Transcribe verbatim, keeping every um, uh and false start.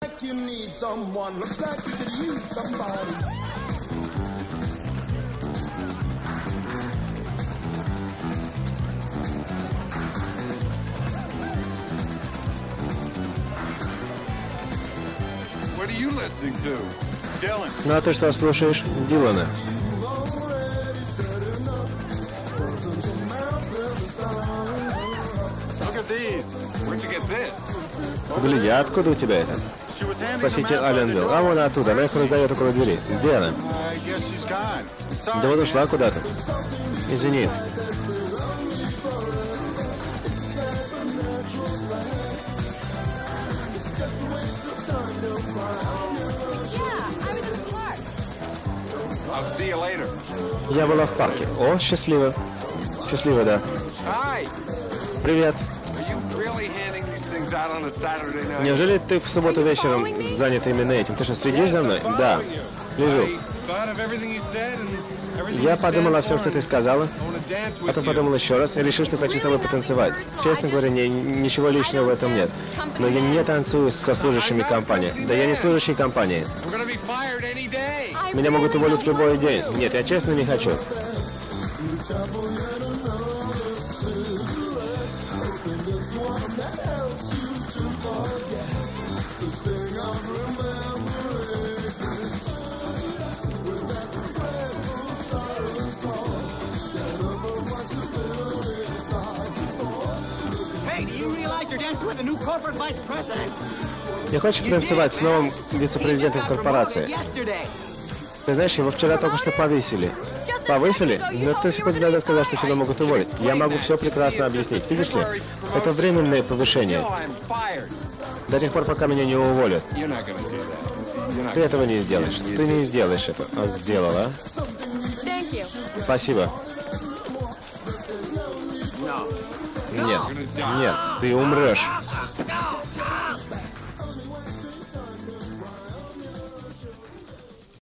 Ну а ты что слушаешь? Дилана. Гляди, откуда у тебя это? Спросите Engle. А вон оттуда, она их раздает около двери. Где она? Да вот ушла куда-то. Извини. Я была в парке. О, счастливо. Счастливо, да. Привет. Неужели ты в субботу вечером занят именно этим? Ты что, следишь за мной? Да. Слежу. Я подумал о всем, что ты сказала. Потом подумал еще раз и решил, что хочу с тобой потанцевать. Честно говоря, не, ничего лишнего в этом нет. Но я не танцую со служащими компании. Да я не служащий компании. Меня могут уволить в любой день. Нет, я честно не хочу. Не хочешь танцевать с новым вице-президентом корпорации? Ты знаешь, его вчера только что повесили. Повысили? Но ты сегодня надо сказать, что тебя могут уволить. Я могу все прекрасно объяснить. Видишь ли, это временное повышение. До тех пор, пока меня не уволят. Ты этого не сделаешь. Ты не сделаешь это. А сделала? Спасибо. Нет, нет, ты умрешь.